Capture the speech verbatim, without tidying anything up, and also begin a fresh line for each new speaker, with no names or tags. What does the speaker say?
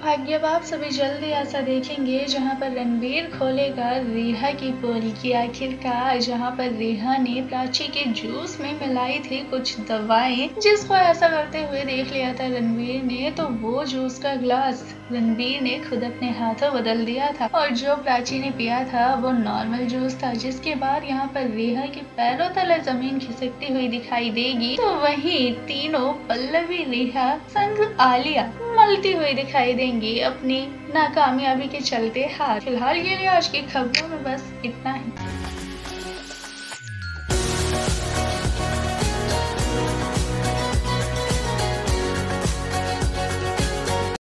भाग्य अब आप सभी जल्दी ऐसा देखेंगे जहां पर रणबीर खोलेगा रेहा की पोल की आखिरकार, जहां पर रेहा ने प्राची के जूस में मिलाई थी कुछ दवाएं, जिसको ऐसा करते हुए देख लिया था रणबीर ने, तो वो जूस का ग्लास रणबीर ने खुद अपने हाथों बदल दिया था और जो प्राची ने पिया था वो नॉर्मल जूस था। जिसके बाद यहाँ पर रेहा के पैरों तले जमीन खिसकती हुई दिखाई देगी, तो वहीं तीनों पल्लवी, रेहा संग आलिया मलती हुई दिखाई देंगी अपनी नाकामयाबी के चलते हाथ। फिलहाल के लिए आज की खबरों में बस इतना ही।